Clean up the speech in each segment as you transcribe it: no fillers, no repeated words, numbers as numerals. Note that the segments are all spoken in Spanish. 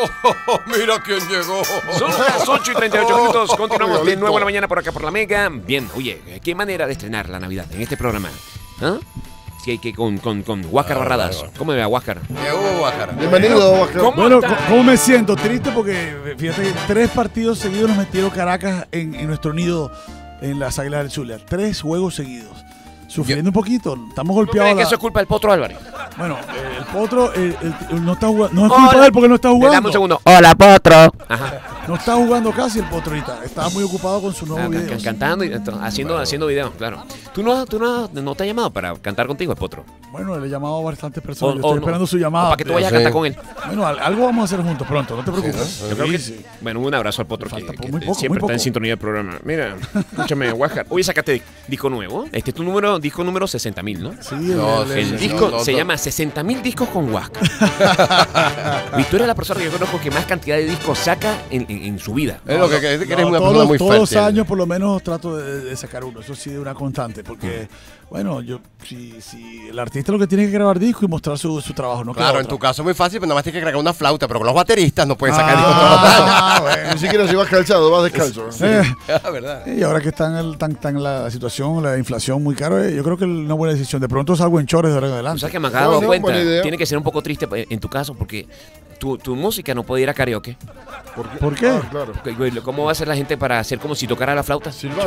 Mira quién llegó. Son las 8:38 minutos. Continuamos de nuevo en la mañana por acá por la Mega. Bien, oye, qué manera de estrenar la Navidad en este programa. ¿Ah? Sí, que con Huáscar Barradas. ¿Cómo me va, Huáscar? Huáscar. Bienvenido, Huáscar. Bueno, ¿cómo me siento? Triste porque, fíjate, 3 partidos seguidos nos metieron Caracas en nuestro nido en las Águilas del Zulia. 3 juegos seguidos. Sufriendo un poquito, estamos golpeados. Que eso es culpa del Potro Álvarez. Bueno, el Potro no está jugando. No es culpa de él porque no está jugando. Dame un segundo. Hola, Potro. Ajá. No está jugando casi el Potro ahorita. Estaba muy ocupado con su nuevo video. Cantando y haciendo videos, claro. ¿Tú no te has llamado para cantar contigo, el Potro? Bueno, le he llamado a bastantes personas. Yo estoy esperando su llamada. Para que tú vayas a cantar con él. Bueno, algo vamos a hacer juntos pronto, no te preocupes. Yo creo que sí. Bueno, un abrazo al Potro que muy poco, siempre está en sintonía del programa. Mira, escúchame, Huáscar. Hoy sacaste disco nuevo. Este es tu disco número 60.000, ¿no? Sí, el disco se llama 60.000 discos con Huáscar. Victoria es la persona que yo conozco que más cantidad de discos saca en su vida. Es lo que eres una persona muy todos los fértil. años por lo menos trato de sacar uno. Eso sí de una constante. Porque, bueno, si el artista lo que tiene que grabar disco y mostrar su trabajo, no Claro, en tu caso es muy fácil, pero nada más tienes que cargar una flauta, pero con los bateristas no pueden sacar discos todos los años. Bueno, ni siquiera si vas calzado, vas descalzo. ¿Verdad? Y ahora que está en la situación, la inflación muy caro, yo creo que es una buena decisión. De pronto salgo en chores de ahora en O adelante. sea que me acabo de dar cuenta, buena idea. tiene que ser un poco triste en tu caso porque tu música no puede ir a karaoke. ¿Por qué? Claro. ¿Cómo va a hacer la gente para hacer como si tocara la flauta? Silbando.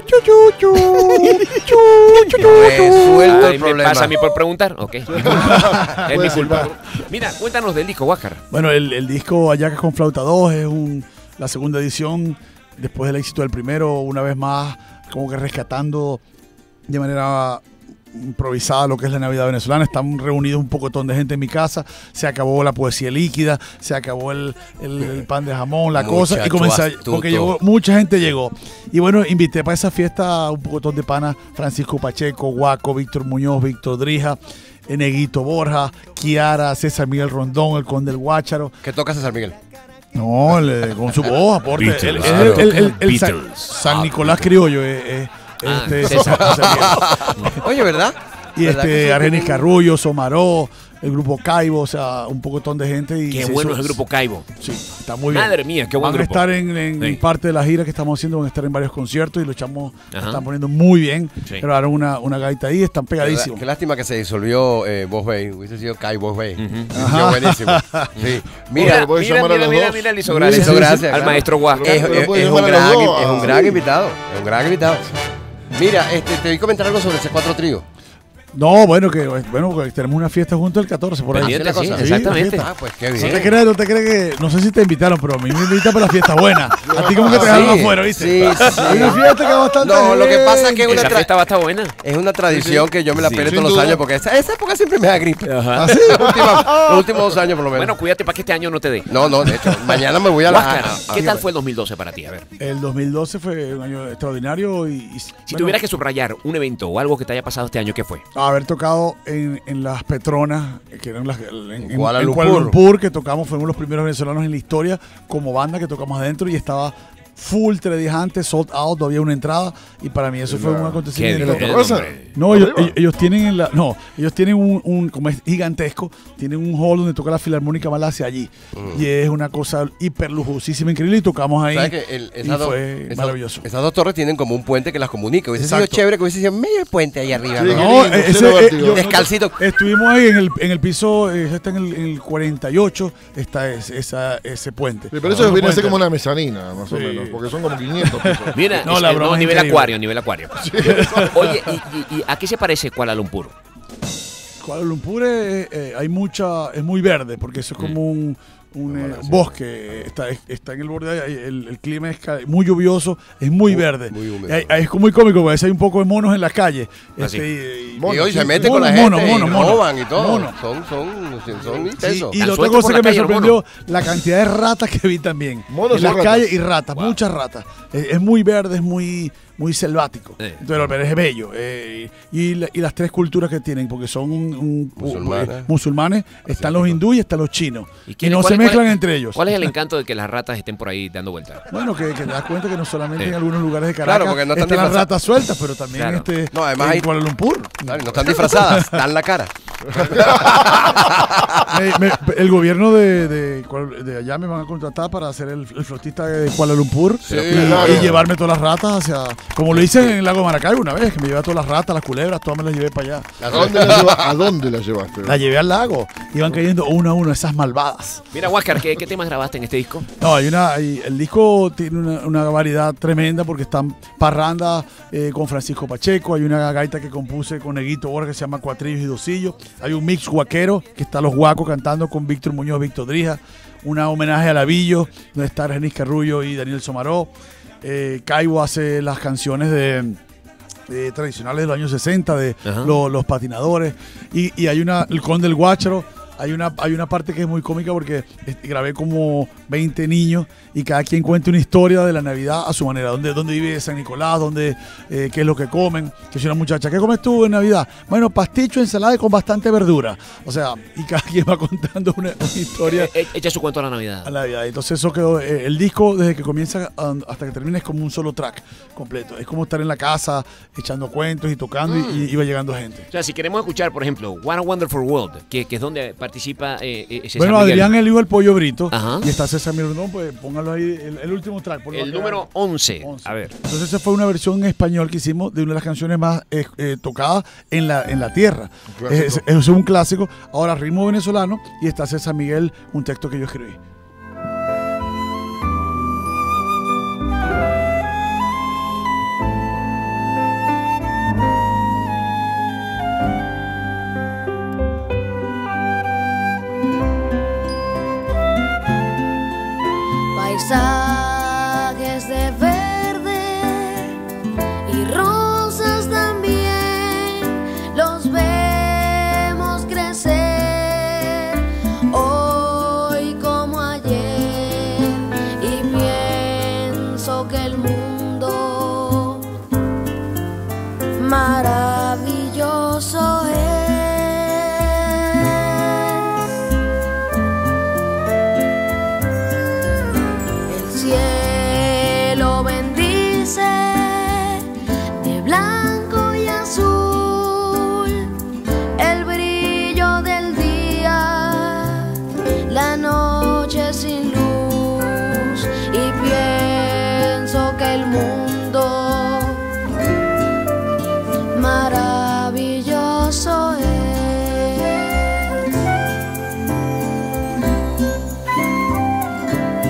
Resuelto el Me problema. pasa a mí por preguntar. Ok. Es mi culpa. Mira, cuéntanos del disco, Huáscar. Bueno, el disco Ayacas con Flauta 2 es la segunda edición después del éxito del primero, una vez más como que rescatando de manera improvisada lo que es la Navidad venezolana. Están reunidos un pocotón de gente en mi casa, se acabó la poesía líquida, se acabó el pan de jamón, la cosa, y comencé, astuto. porque mucha gente llegó. Y bueno, invité para esa fiesta a un pocotón de panas: Francisco Pacheco, Guaco, Víctor Muñoz, Víctor Drija, Neguito Borja, Kiara, César Miguel Rondón, el Conde del Guácharo. ¿Qué toca César Miguel? No, con su voz, aporte. Beatles, El Beatles. San Nicolás criollo. César. Oye, ¿verdad? Y ¿Verdad que sí? Argenis Carrullo, Somaró, el grupo Caibo, o sea, un pocotón de gente. Y Qué bueno es el grupo Caibo. Sí, está muy bien. Madre mía, qué buen Van a grupo. estar en Sí. parte de la gira que estamos haciendo, van a estar en varios conciertos y los chamos Ajá. están poniendo muy bien. Sí. Grabaron una gaita ahí, están pegadísimos. Qué lástima que se disolvió Boss Bay. Hubiese sido Kai Boss Bay. Ajá. Buenísimo. Sí. Mira, Mira, puedes llamar a los dos. Mira, le hizo gracias. Le hizo gracias, Al claro. maestro Huáscar. Pero puedes es un llamar a los dos. es un gran invitado. Es un gran invitado. Mira, te vi comentar algo sobre ese 4 trío. No, porque tenemos una fiesta juntos el 14 por ahí. Pendiente, Así sí, la cosa. exactamente. fiesta. Ah, pues qué No bien. te crees que, no sé si te invitaron, pero a mí me invitan para la fiesta buena. A ti como que te dejaron afuera, ¿viste? Sí. Hay una fiesta que va bastante No, lo que bien. pasa es que Esa fiesta va a estar buena. es una tradición que yo me la Sí. peleo Sin todos los duda. años porque esa época siempre me da gripe. Ajá. ¿Ah, sí? Los últimos 2 años por lo menos. Bueno, cuídate para que este año no te dé. No, de hecho, mañana me voy a Huáscar, la... ¿qué tal fue el 2012 para ti? A ver. El 2012 fue un año extraordinario Si tuvieras que subrayar un evento o algo que te haya pasado este año, ¿qué fue? haber tocado en las Petronas, que eran en Kuala en Lumpur. Kuala Lumpur, que tocamos, fuimos los primeros venezolanos en la historia como banda que tocamos adentro y estaba full 3 días antes, sold out, no había una entrada y para mí eso fue un acontecimiento. bien, cosa? hombre. No, ellos tienen ellos tienen como es gigantesco, tienen un hall donde toca la Filarmónica Malasia allí y es una cosa hiper lujosísima, increíble y tocamos ahí. ¿Sabes que y fue maravilloso. Esas 2 torres tienen como un puente que las comunica. Hubiese sido Exacto. chévere que hubiese sido medio el puente ahí arriba. Sí, ¿no? No, Qué lindo, cero vértigo. Descalcito. Estuvimos ahí en el piso, está en el 48, está ese puente. Sí, pero eso viene a ser puente. como una mezanina, más o menos, porque son como 500 pesos. Mira, No, la broma es nivel increíble. nivel acuario. Oye, ¿y a qué se parece Kuala Lumpur? Kuala Lumpur es muy verde, porque eso es como un bosque, está en el borde, el clima es muy lluvioso, es muy verde. muy húmedo. Es como muy cómico, porque a veces hay un poco de monos en las calles. Así. Y hoy se meten con la mono, gente mono, y mono. roban y todo. Mono. Son Sí, intensos. y la Tan otra sueltos por cosa la que me calle, hermano. sorprendió, la cantidad de ratas que vi también. Monos en y las ratas. calles y ratas, muchas ratas. Es muy verde, es muy muy selvático. Entonces el albergue es bello. Y las tres culturas que tienen, porque son musulmanes, están los hindúes y están los chinos. Y no se mezclan entre ellos. ¿Cuál es el encanto de que las ratas estén por ahí dando vueltas? Bueno, que te das cuenta que no solamente en algunos lugares de Caracas porque no están las ratas sueltas, pero también además en Kuala Lumpur. Claro, no están disfrazadas, dan la cara. El gobierno de allá me van a contratar para hacer el flotista de Kuala Lumpur y llevarme todas las ratas hacia, como lo hice en el lago Maracaibo una vez, que me llevé a todas las ratas, las culebras, todas me las llevé para allá. ¿A dónde las llevaste? Las llevé al lago, iban cayendo uno a uno esas malvadas. Mira, Huáscar, ¿qué temas grabaste en este disco? No, el disco tiene una variedad tremenda porque están parrandas con Francisco Pacheco, hay una gaita que compuse con Neguito Borges que se llama Cuatrillos y Dosillos, hay un mix guaquero que está Los Guacos cantando con Víctor Muñoz, Víctor Drija, un homenaje a Lavillo, donde está Renis Carrullo y Daniel Somaró. Caibo hace las canciones tradicionales de los años 60 de los patinadores y hay el Conde del Guácharo. Hay una parte que es muy cómica porque grabé como 20 niños y cada quien cuenta una historia de la Navidad a su manera. ¿Dónde vive San Nicolás? ¿Qué es lo que comen? Que si una muchacha, ¿qué comes tú en Navidad? Bueno, pasticho, ensalada y con bastante verdura. O sea, y cada quien va contando una historia. Echa su cuento a la Navidad. A la Navidad. Entonces eso quedó, el disco desde que comienza hasta que termina es como un solo track completo. Es como estar en la casa echando cuentos y tocando y iba llegando gente. O sea, si queremos escuchar, por ejemplo, What a Wonderful World, que es donde participa César bueno, Miguel. Adrián el hijo del Pollo Brito. Ajá. Y está César Miguel, pues póngalo ahí, el último track. El número 11. A ver. Entonces esa fue una versión en español que hicimos de una de las canciones más tocadas en la tierra. Es un clásico. Ahora ritmo venezolano y está César Miguel, un texto que yo escribí. Paisajes de verde y rosas también los vemos crecer hoy como ayer y pienso que el mundo maravilloso es. Cielo bendice de blanco y azul el brillo del día, la noche sin luz y pienso que el mundo